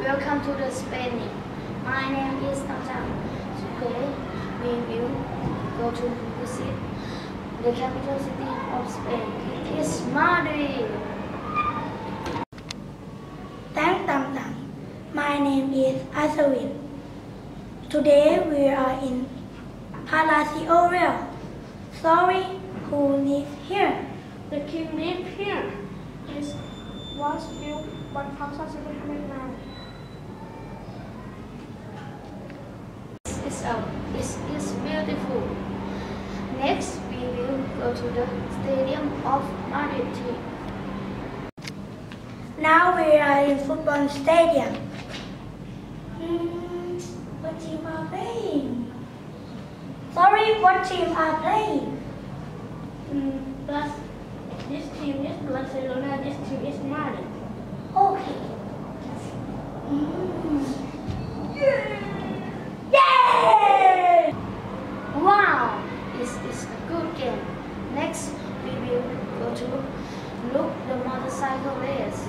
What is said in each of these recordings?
Welcome to the Spain. My name is Tang. Today we will go to visit the capital city of Spain. It is Madrid. Tang. My name is Asawin. Today we are in Palacio Real. Sorry, who lives here? The king lived here. It was built 1,709. It is beautiful. Next, we will go to the stadium of Madrid. Now we are in football stadium. What team are playing? Sorry, what team are playing? This team is Barcelona. This team is Madrid. Okay. Yay! Wow, this is a good game. Next, we will go to look the motorcycle race.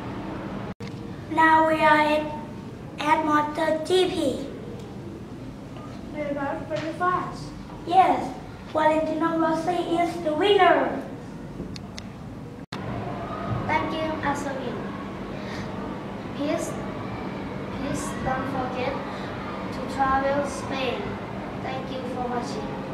Now we are at MotoGP. They are very fast. Yes, Valentino Rossi is the winner. Thank you, Asawin. Please don't forget to travel Spain. Thank you for watching.